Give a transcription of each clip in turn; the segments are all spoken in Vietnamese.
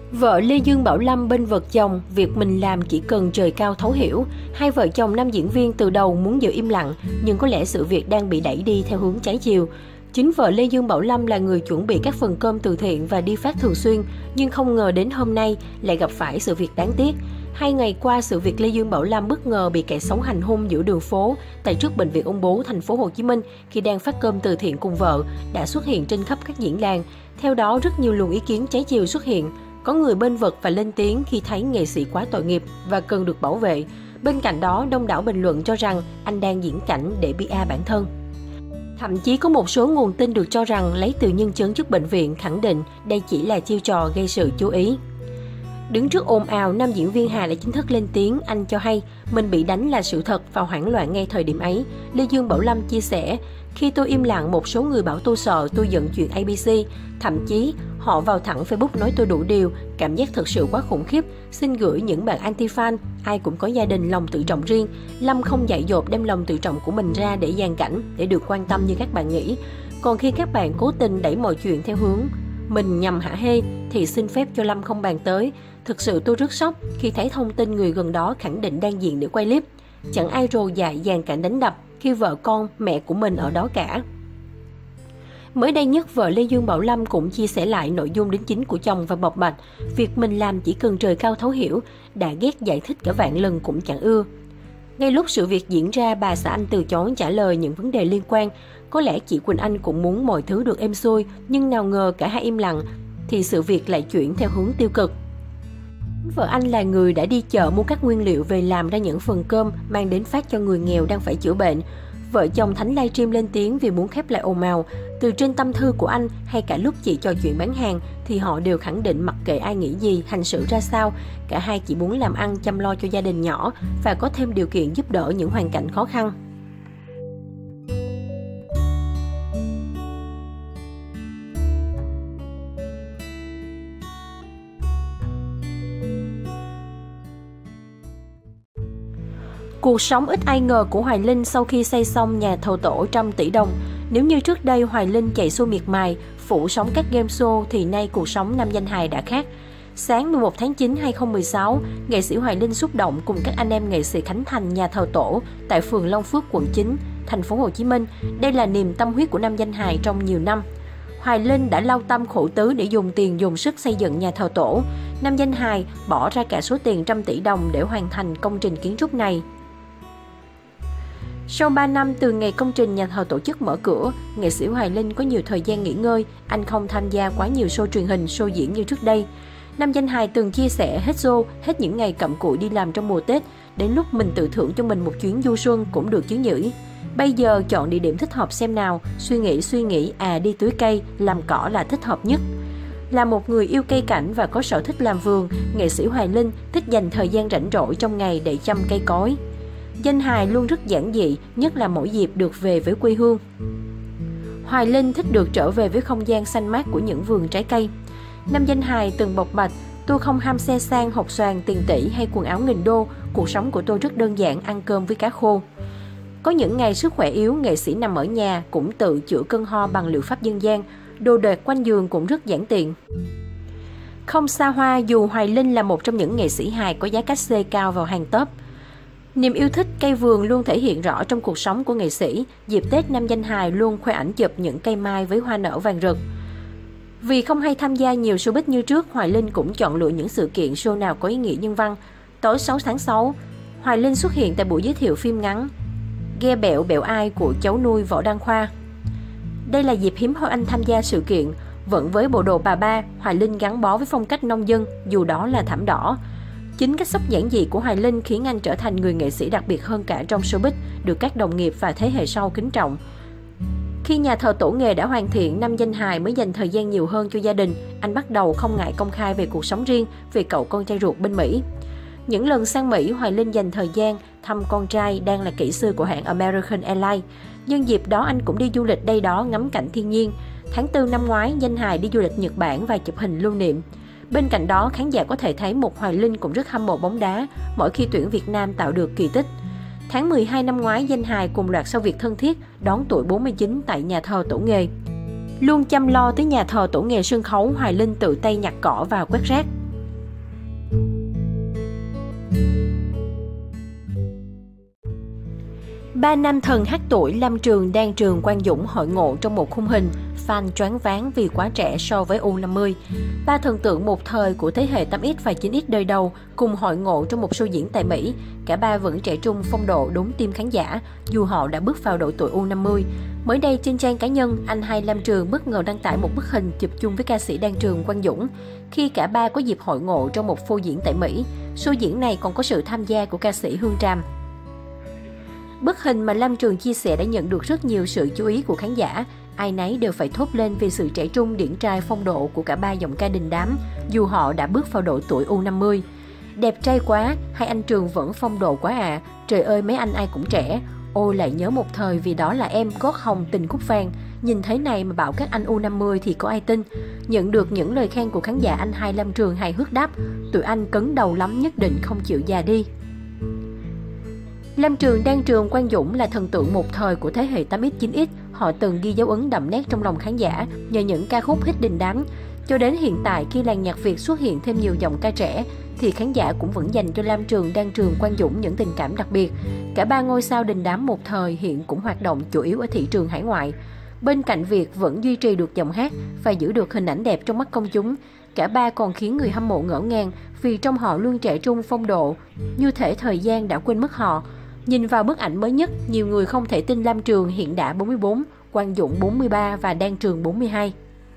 Vợ Lê Dương Bảo Lâm bênh vực chồng, việc mình làm chỉ cần trời cao thấu hiểu. Hai vợ chồng nam diễn viên từ đầu muốn giữ im lặng, nhưng có lẽ sự việc đang bị đẩy đi theo hướng trái chiều. Chính vợ Lê Dương Bảo Lâm là người chuẩn bị các phần cơm từ thiện và đi phát thường xuyên, nhưng không ngờ đến hôm nay lại gặp phải sự việc đáng tiếc. 2 ngày qua, sự việc Lê Dương Bảo Lâm bất ngờ bị kẻ xấu hành hung giữa đường phố tại trước bệnh viện Ung bướu thành phố Hồ Chí Minh khi đang phát cơm từ thiện cùng vợ đã xuất hiện trên khắp các diễn đàn. Theo đó, rất nhiều luồng ý kiến trái chiều xuất hiện. Có người bênh vực và lên tiếng khi thấy nghệ sĩ quá tội nghiệp và cần được bảo vệ. Bên cạnh đó, đông đảo bình luận cho rằng anh đang diễn cảnh để PR bản thân. Thậm chí có một số nguồn tin được cho rằng lấy từ nhân chứng trước bệnh viện khẳng định đây chỉ là chiêu trò gây sự chú ý. Đứng trước ồn ào, nam diễn viên Hà đã chính thức lên tiếng. Anh cho hay mình bị đánh là sự thật và hoảng loạn ngay thời điểm ấy. Lê Dương Bảo Lâm chia sẻ, khi tôi im lặng, một số người bảo tôi sợ, tôi giận chuyện ABC. Thậm chí, họ vào thẳng Facebook nói tôi đủ điều, cảm giác thật sự quá khủng khiếp. Xin gửi những bạn anti-fan, ai cũng có gia đình, lòng tự trọng riêng. Lâm không dại dột đem lòng tự trọng của mình ra để dàn cảnh, để được quan tâm như các bạn nghĩ. Còn khi các bạn cố tình đẩy mọi chuyện theo hướng mình nhằm hả hê, thì xin phép cho Lâm không bàn tới. Thực sự tôi rất sốc khi thấy thông tin người gần đó khẳng định đang diện để quay clip. Chẳng ai rồ dại dàn cảnh đánh đập khi vợ con, mẹ của mình ở đó cả. Mới đây nhất, vợ Lê Dương Bảo Lâm cũng chia sẻ lại nội dung đính chính của chồng và bộc bạch việc mình làm chỉ cần trời cao thấu hiểu, đã ghét giải thích cả vạn lần cũng chẳng ưa. Ngay lúc sự việc diễn ra, bà xã anh từ chối trả lời những vấn đề liên quan. Có lẽ chị Quỳnh Anh cũng muốn mọi thứ được êm xuôi, nhưng nào ngờ cả hai im lặng thì sự việc lại chuyển theo hướng tiêu cực. Vợ anh là người đã đi chợ mua các nguyên liệu về làm ra những phần cơm mang đến phát cho người nghèo đang phải chữa bệnh. Vợ chồng Thánh livestream lên tiếng vì muốn khép lại ồn ào. Từ trên tâm thư của anh hay cả lúc chị trò chuyện bán hàng thì họ đều khẳng định mặc kệ ai nghĩ gì, hành xử ra sao, cả hai chỉ muốn làm ăn chăm lo cho gia đình nhỏ và có thêm điều kiện giúp đỡ những hoàn cảnh khó khăn. Cuộc sống ít ai ngờ của Hoài Linh sau khi xây xong nhà thờ tổ 100 tỷ đồng. Nếu như trước đây Hoài Linh chạy xô miệt mài, phủ sóng các game show thì nay cuộc sống nam danh hài đã khác. Sáng 11 tháng 9 2016, nghệ sĩ Hoài Linh xúc động cùng các anh em nghệ sĩ khánh thành nhà thờ tổ tại phường Long Phước, quận 9, thành phố Hồ Chí Minh. Đây là niềm tâm huyết của nam danh hài trong nhiều năm. Hoài Linh đã lao tâm khổ tứ để dùng tiền dùng sức xây dựng nhà thờ tổ. Nam danh hài bỏ ra cả số tiền 100 tỷ đồng để hoàn thành công trình kiến trúc này. Sau 3 năm từ ngày công trình nhà thờ tổ chức mở cửa, nghệ sĩ Hoài Linh có nhiều thời gian nghỉ ngơi, anh không tham gia quá nhiều show truyền hình, show diễn như trước đây. Nam danh hài từng chia sẻ hết show, hết những ngày cặm cụi đi làm trong mùa Tết, đến lúc mình tự thưởng cho mình một chuyến du xuân cũng được chứ nhỉ. Bây giờ chọn địa điểm thích hợp xem nào, suy nghĩ, đi tưới cây, làm cỏ là thích hợp nhất. Là một người yêu cây cảnh và có sở thích làm vườn, nghệ sĩ Hoài Linh thích dành thời gian rảnh rỗi trong ngày để chăm cây cối. Danh hài luôn rất giản dị, nhất là mỗi dịp được về với quê hương. Hoài Linh thích được trở về với không gian xanh mát của những vườn trái cây. Nam danh hài từng bộc bạch, tôi không ham xe sang, hột xoàn, tiền tỷ hay quần áo nghìn đô, cuộc sống của tôi rất đơn giản, ăn cơm với cá khô. Có những ngày sức khỏe yếu, nghệ sĩ nằm ở nhà cũng tự chữa cơn ho bằng liệu pháp dân gian, đồ đạc quanh giường cũng rất giản tiện. Không xa hoa dù Hoài Linh là một trong những nghệ sĩ hài có giá cát xê cao vào hàng top. Niềm yêu thích cây vườn luôn thể hiện rõ trong cuộc sống của nghệ sĩ. Dịp Tết, nam danh hài luôn khoe ảnh chụp những cây mai với hoa nở vàng rực. Vì không hay tham gia nhiều showbiz như trước, Hoài Linh cũng chọn lựa những sự kiện show nào có ý nghĩa nhân văn. Tối 6 tháng 6, Hoài Linh xuất hiện tại buổi giới thiệu phim ngắn Ghe Bẹo Bẹo Ai của cháu nuôi Võ Đăng Khoa. Đây là dịp hiếm hoi anh tham gia sự kiện. Vẫn với bộ đồ bà ba, Hoài Linh gắn bó với phong cách nông dân, dù đó là thảm đỏ. Chính cách sốc giản dị của Hoài Linh khiến anh trở thành người nghệ sĩ đặc biệt hơn cả trong showbiz, được các đồng nghiệp và thế hệ sau kính trọng. Khi nhà thờ tổ nghề đã hoàn thiện, nam danh hài mới dành thời gian nhiều hơn cho gia đình. Anh bắt đầu không ngại công khai về cuộc sống riêng, về cậu con trai ruột bên Mỹ. Những lần sang Mỹ, Hoài Linh dành thời gian thăm con trai đang là kỹ sư của hãng American Airlines. Nhân dịp đó anh cũng đi du lịch đây đó ngắm cảnh thiên nhiên. Tháng 4 năm ngoái, danh hài đi du lịch Nhật Bản và chụp hình lưu niệm. Bên cạnh đó, khán giả có thể thấy một Hoài Linh cũng rất hâm mộ bóng đá mỗi khi tuyển Việt Nam tạo được kỳ tích. Tháng 12 năm ngoái, danh hài cùng loạt sao Việt thân thiết đón tuổi 49 tại nhà thờ tổ nghề. Luôn chăm lo tới nhà thờ tổ nghề sân khấu, Hoài Linh tự tay nhặt cỏ và quét rác. Ba nam thần hát tuổi Lâm Trường, Đan Trường, Quang Dũng hội ngộ trong một khung hình, fan choáng váng vì quá trẻ so với U50. Ba thần tượng một thời của thế hệ 8X và 9X đời đầu cùng hội ngộ trong một show diễn tại Mỹ. Cả ba vẫn trẻ trung phong độ đốn tim khán giả, dù họ đã bước vào độ tuổi U50. Mới đây trên trang cá nhân, anh hai Lâm Trường bất ngờ đăng tải một bức hình chụp chung với ca sĩ Đan Trường, Quang Dũng khi cả ba có dịp hội ngộ trong một show diễn tại Mỹ. Show diễn này còn có sự tham gia của ca sĩ Hương Tràm. Bức hình mà Lâm Trường chia sẻ đã nhận được rất nhiều sự chú ý của khán giả. Ai nấy đều phải thốt lên vì sự trẻ trung điển trai phong độ của cả ba giọng ca đình đám, dù họ đã bước vào độ tuổi U50. Đẹp trai quá, hai anh Trường vẫn phong độ quá à. Trời ơi mấy anh ai cũng trẻ. Ôi lại nhớ một thời vì đó là em gót hồng tình khúc vàng. Nhìn thế này mà bảo các anh U50 thì có ai tin. Nhận được những lời khen của khán giả, anh hai Lâm Trường hài hước đáp: tụi anh cấn đầu lắm, nhất định không chịu già đi. Lâm Trường, Đan Trường, Quang Dũng là thần tượng một thời của thế hệ 8X, 9X. Họ từng ghi dấu ấn đậm nét trong lòng khán giả nhờ những ca khúc hit đình đám. Cho đến hiện tại, khi làng nhạc Việt xuất hiện thêm nhiều giọng ca trẻ, thì khán giả cũng vẫn dành cho Lâm Trường, Đan Trường, Quang Dũng những tình cảm đặc biệt. Cả ba ngôi sao đình đám một thời hiện cũng hoạt động chủ yếu ở thị trường hải ngoại. Bên cạnh việc vẫn duy trì được giọng hát và giữ được hình ảnh đẹp trong mắt công chúng, cả ba còn khiến người hâm mộ ngỡ ngàng vì trong họ luôn trẻ trung phong độ, như thể thời gian đã quên mất họ. Nhìn vào bức ảnh mới nhất, nhiều người không thể tin Lâm Trường hiện đã 44, Quang Dũng 43 và Đan Trường 42.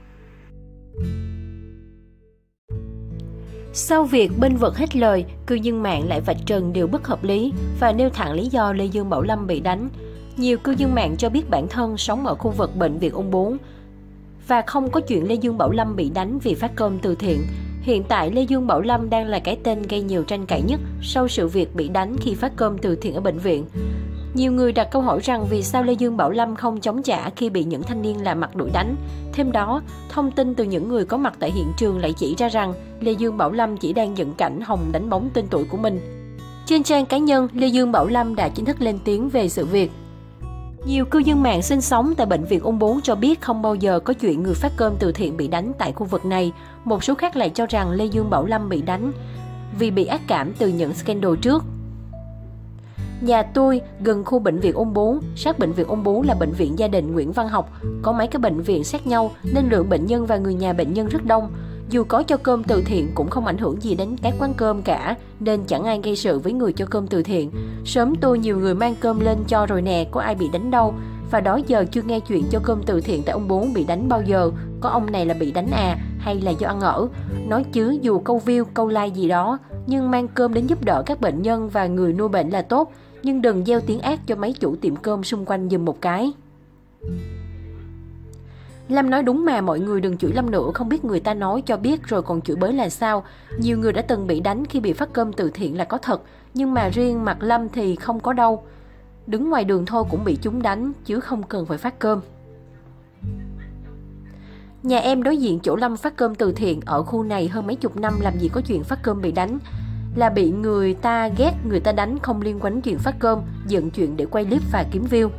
Sau việc bênh vực hết lời, cư dân mạng lại vạch trần điều bất hợp lý và nêu thẳng lý do Lê Dương Bảo Lâm bị đánh. Nhiều cư dân mạng cho biết bản thân sống ở khu vực bệnh viện Ung Bướu và không có chuyện Lê Dương Bảo Lâm bị đánh vì phát cơm từ thiện. Hiện tại, Lê Dương Bảo Lâm đang là cái tên gây nhiều tranh cãi nhất sau sự việc bị đánh khi phát cơm từ thiện ở bệnh viện. Nhiều người đặt câu hỏi rằng vì sao Lê Dương Bảo Lâm không chống trả khi bị những thanh niên lạ mặt đuổi đánh. Thêm đó, thông tin từ những người có mặt tại hiện trường lại chỉ ra rằng Lê Dương Bảo Lâm chỉ đang dựng cảnh Hồng đánh bóng tên tuổi của mình. Trên trang cá nhân, Lê Dương Bảo Lâm đã chính thức lên tiếng về sự việc. Nhiều cư dân mạng sinh sống tại bệnh viện Ung Bướu cho biết không bao giờ có chuyện người phát cơm từ thiện bị đánh tại khu vực này. Một số khác lại cho rằng Lê Dương Bảo Lâm bị đánh vì bị ác cảm từ những scandal trước. Nhà tôi gần khu bệnh viện Ung Bướu, sát bệnh viện Ung Bướu là bệnh viện gia đình Nguyễn Văn Học, có mấy cái bệnh viện sát nhau nên lượng bệnh nhân và người nhà bệnh nhân rất đông. Dù có cho cơm từ thiện cũng không ảnh hưởng gì đến các quán cơm cả, nên chẳng ai gây sự với người cho cơm từ thiện. Sớm tôi nhiều người mang cơm lên cho rồi nè, có ai bị đánh đâu. Và đó giờ chưa nghe chuyện cho cơm từ thiện tại Ung Bướu bị đánh bao giờ. Có ông này là bị đánh à, hay là do ăn ở. Nói chứ dù câu view, câu like gì đó, nhưng mang cơm đến giúp đỡ các bệnh nhân và người nuôi bệnh là tốt. Nhưng đừng gieo tiếng ác cho mấy chủ tiệm cơm xung quanh giùm một cái. Lâm nói đúng mà, mọi người đừng chửi Lâm nữa, không biết người ta nói cho biết rồi còn chửi bới là sao. Nhiều người đã từng bị đánh khi bị phát cơm từ thiện là có thật, nhưng mà riêng mặt Lâm thì không có đâu. Đứng ngoài đường thôi cũng bị chúng đánh, chứ không cần phải phát cơm. Nhà em đối diện chỗ Lâm phát cơm từ thiện ở khu này hơn mấy chục năm, làm gì có chuyện phát cơm bị đánh. Là bị người ta ghét, người ta đánh, không liên quan đến chuyện phát cơm, dựng chuyện để quay clip và kiếm view.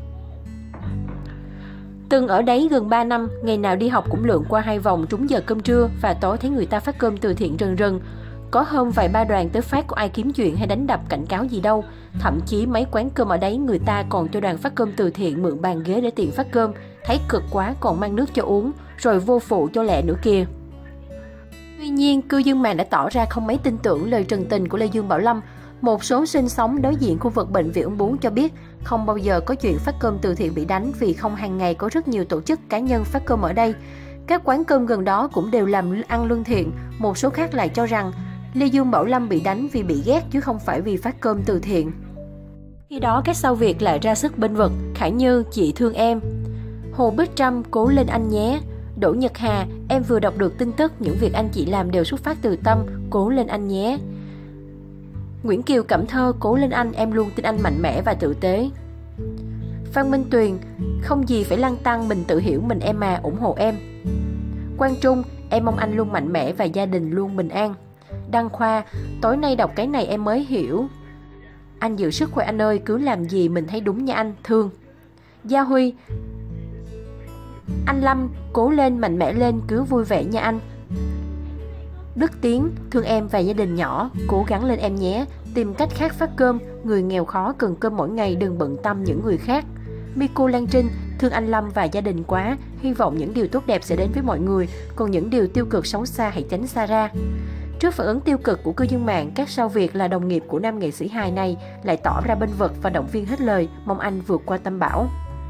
Từng ở đấy gần 3 năm, ngày nào đi học cũng lượn qua 2 vòng trúng giờ cơm trưa và tối thấy người ta phát cơm từ thiện rần rần. Có hôm vài ba đoàn tới phát có ai kiếm chuyện hay đánh đập cảnh cáo gì đâu. Thậm chí mấy quán cơm ở đấy người ta còn cho đoàn phát cơm từ thiện mượn bàn ghế để tiện phát cơm. Thấy cực quá còn mang nước cho uống, rồi vô phụ cho lẹ nữa kìa. Tuy nhiên, cư dân mạng đã tỏ ra không mấy tin tưởng lời trần tình của Lê Dương Bảo Lâm. Một số sinh sống đối diện khu vực bệnh viện Ung Bướu cho biết không bao giờ có chuyện phát cơm từ thiện bị đánh vì không hàng ngày có rất nhiều tổ chức cá nhân phát cơm ở đây. Các quán cơm gần đó cũng đều làm ăn lương thiện. Một số khác lại cho rằng Lê Dương Bảo Lâm bị đánh vì bị ghét chứ không phải vì phát cơm từ thiện. Khi đó các sao Việt lại ra sức bênh vực. Khải Như, chị thương em. Hồ Bích Trâm, cố lên anh nhé. Đỗ Nhật Hà, em vừa đọc được tin tức, những việc anh chị làm đều xuất phát từ tâm, cố lên anh nhé. Nguyễn Kiều Cẩm Thơ, cố lên anh, em luôn tin anh mạnh mẽ và tử tế. Phan Minh Tuyền, không gì phải lăn tăn, mình tự hiểu mình em mà, ủng hộ em. Quang Trung, em mong anh luôn mạnh mẽ và gia đình luôn bình an. Đăng Khoa, tối nay đọc cái này em mới hiểu. Anh giữ sức khỏe anh ơi, cứ làm gì mình thấy đúng nha anh, thương. Gia Huy, anh Lâm, cố lên, mạnh mẽ lên, cứ vui vẻ nha anh. Đức Tiến, thương em và gia đình nhỏ, cố gắng lên em nhé, tìm cách khác phát cơm, người nghèo khó cần cơm mỗi ngày, đừng bận tâm những người khác. Miko Lan Trinh, thương anh Lâm và gia đình quá, hy vọng những điều tốt đẹp sẽ đến với mọi người, còn những điều tiêu cực xấu xa hãy tránh xa ra. Trước phản ứng tiêu cực của cư dân mạng, các sao Việt là đồng nghiệp của nam nghệ sĩ hài này lại tỏ ra bênh vực và động viên hết lời, mong anh vượt qua tâm bão.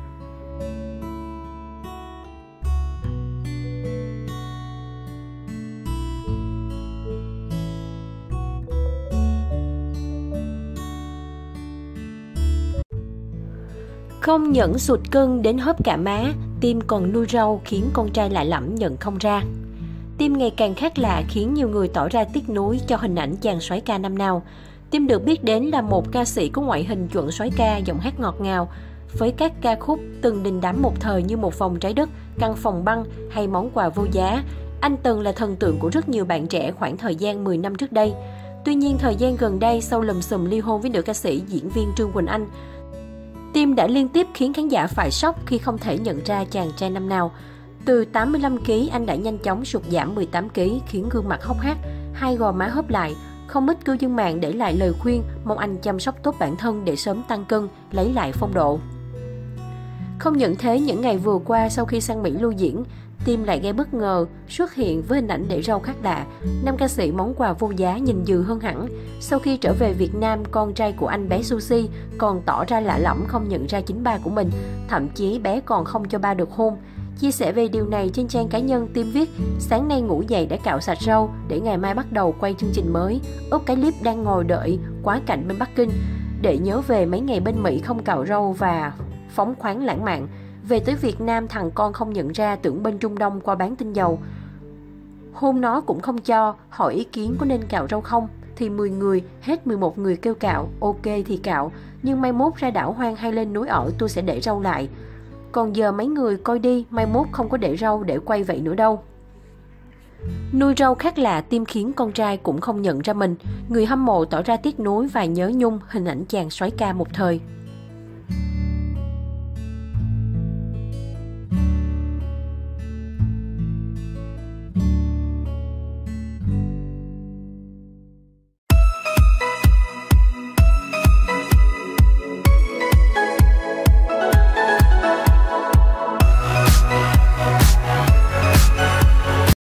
Không nhẫn sụt cân đến hớp cả má, Tim còn nuôi rau khiến con trai lạ lẫm nhận không ra. Tim ngày càng khác lạ khiến nhiều người tỏ ra tiếc nuối cho hình ảnh chàng soái ca năm nào. Tim được biết đến là một ca sĩ có ngoại hình chuẩn soái ca, giọng hát ngọt ngào. Với các ca khúc từng đình đám một thời như Một vòng trái đất, Căn phòng băng hay Món quà vô giá, anh từng là thần tượng của rất nhiều bạn trẻ khoảng thời gian 10 năm trước đây. Tuy nhiên, thời gian gần đây, sau lùm xùm ly hôn với nữ ca sĩ diễn viên Trương Quỳnh Anh, Tim đã liên tiếp khiến khán giả phải sốc khi không thể nhận ra chàng trai năm nào. Từ 85kg, anh đã nhanh chóng sụt giảm 18kg, khiến gương mặt hốc hác, hai gò má hớp lại. Không ít cư dân mạng để lại lời khuyên mong anh chăm sóc tốt bản thân để sớm tăng cân, lấy lại phong độ. Không những thế, những ngày vừa qua sau khi sang Mỹ lưu diễn, Tim lại gây bất ngờ xuất hiện với hình ảnh để râu khác lạ. Nam ca sĩ Món quà vô giá nhìn dừ hơn hẳn. Sau khi trở về Việt Nam, con trai của anh bé Sushi còn tỏ ra lạ lẫm không nhận ra chính ba của mình. Thậm chí bé còn không cho ba được hôn. Chia sẻ về điều này trên trang cá nhân, Tim viết: sáng nay ngủ dậy đã cạo sạch râu để ngày mai bắt đầu quay chương trình mới. Úp cái clip đang ngồi đợi quá cảnh bên Bắc Kinh để nhớ về mấy ngày bên Mỹ không cạo râu và phóng khoáng lãng mạn. Về tới Việt Nam, thằng con không nhận ra, tưởng bên Trung Đông qua bán tinh dầu. Hôn nó cũng không cho, hỏi ý kiến có nên cạo râu không? Thì 10 người, hết 11 người kêu cạo, ok thì cạo. Nhưng mai mốt ra đảo hoang hay lên núi ở tôi sẽ để râu lại. Còn giờ mấy người coi đi, mai mốt không có để râu để quay vậy nữa đâu. Nuôi râu khác lạ, Tim khiến con trai cũng không nhận ra mình. Người hâm mộ tỏ ra tiếc nuối và nhớ nhung hình ảnh chàng soái ca một thời.